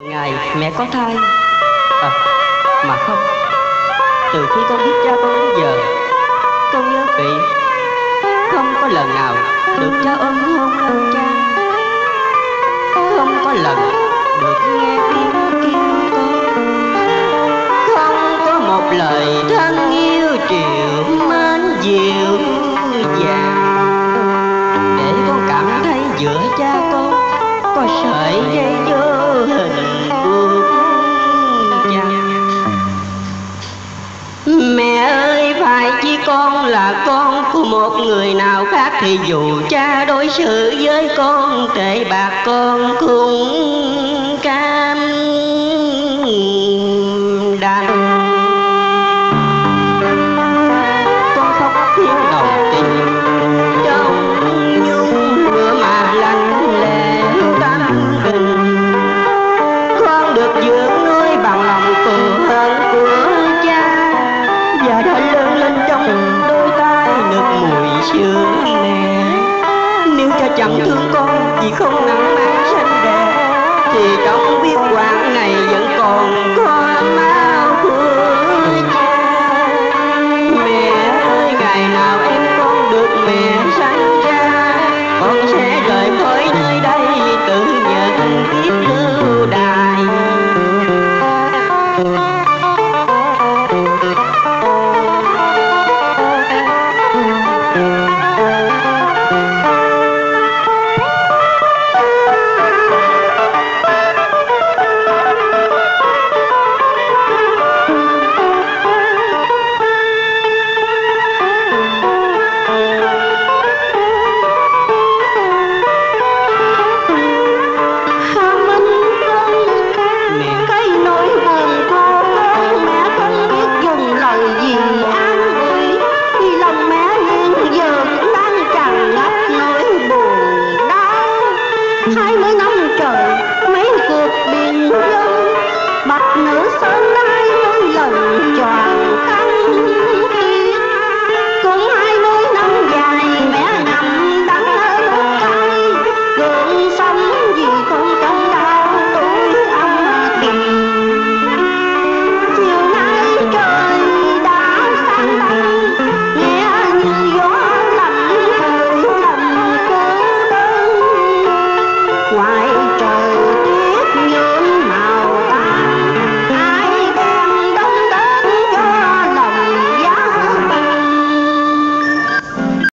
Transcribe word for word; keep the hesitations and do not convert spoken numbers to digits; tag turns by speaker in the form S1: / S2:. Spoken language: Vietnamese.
S1: Ngày mẹ có thai à, mà không, từ khi con biết cha con đến giờ, con nhớ kỹ, không có lần nào được cha ôm hôn lên cha, không có lần được nghe tiếng kêu con, không có một lời thân yêu triều mến dịu dàng, để con cảm thấy giữa cha con có sợi dây vô hình buộc chặt. Mẹ ơi, phải chỉ con là con của một người nào khác thì dù cha đối xử với con tệ bạc, con cũng cam đành. Con khóc tiếng đầu tình trong nhung lửa mà lạnh lẽ tâm tình, con được dưỡng nuôi bằng lòng từ hơn của cha, và đã lớn lên trong đôi tay nực mùi sữa mẹ. Nếu cha chẳng thương con vì không nặng mang sanh đẻ, thì trong biết quãng này vẫn còn có máu của cha. Mẹ ơi, ngày nào em con được mẹ sanh ra, con sẽ rời khỏi nơi đây tự nhận biết lưu đài.
S2: Hai mươi năm trời mấy cuộc biển